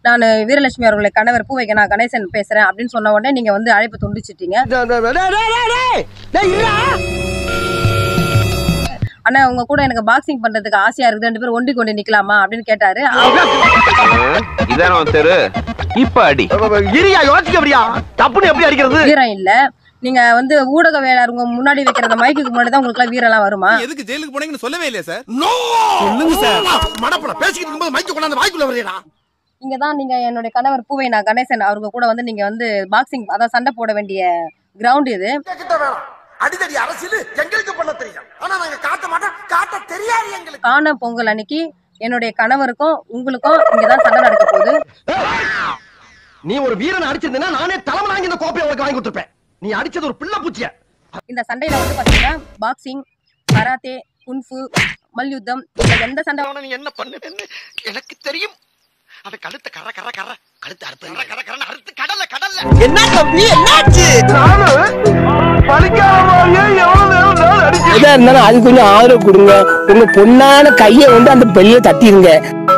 நான் வீரலட்சுமி அவர்களை கணவர் பூவைக்கு நான் கணேசன் பேசுறேன் அப்படின்னு சொன்ன உடனே நீங்க வந்து அழைப்பு துண்டிச்சிட்டீங்க. ஆனா உங்க கூட எனக்கு பாக்ஸிங் பண்றதுக்கு ஆசையா இருக்குது, 2 பேரும் ஒண்டி கொண்டு நிக்கலாமா அப்படின்னு கேட்டாரு. வீரம் இல்ல, நீங்க வந்து ஊடகவியலாளர் உங்க முன்னாடி வைக்கிற மைக்குக்கு முன்னாடி தான் உங்களுக்கு வீரம் எல்லாம் வருமா? எதுக்கு ஜெயிலுக்கு போனீங்கன்னு சொல்லவே இல்லையா சார்? சொல்லுங்க சார். மடப்பட பேசிக்கிட்டு இருக்கும்போது மைக்கு கொண்டாந்து வாய்க்குள்ள வரீடா. இங்க தான் நீங்க என்னுடைய கணவர் பூவை நான் கணேசன் அவருக்கு கூட வந்து நீங்க வந்து பாக்ஸிங் அதாவது சண்டை போட வேண்டிய கிரவுண்ட் இது. அடிதடி அரசியல் எங்களுக்கு பண்ண தெரியும், ஆனா நாங்க காட்ட மாட்டோம், காட்ட தெரியாது எங்களுக்கு. காண பொங்கல் அன்னைக்கு என்னுடைய கணவருக்கும் உங்களுக்கும் இங்கதான் சண்டை நடக்க போகுது. நீ ஒரு வீரன் அடிச்சிருந்தா நானே தலைமை வாங்கி இந்த கோப்பையை உனக்கு வாங்கி கொடுத்துருப்பேன். நீ அடிச்சது ஒரு பிள்ளை பூச்சிய. இந்த சண்டையில வந்து பாத்தீங்கன்னா பாக்ஸிங், கராத்தே, குன்ஃபு, மல்யுத்தம் எந்த சண்டை நீ என்ன பண்ணுன்னு எனக்கு தெரியும். அத கழுத்தை கர கர கர கழுத்து அறுத்து கர கர கர அறுத்து கடல்ல கடல்ல. என்ன தம்பி என்னாச்சு? நானு பலிக்காமயே எவ்வளவு நேரம் அடிச்சேன். எதா இருந்தாலும் அது கொஞ்சம் ஆதரவு கொடுங்க. உங்க பொண்ணான கையை வந்து அந்த பெரிய தட்டிருங்க.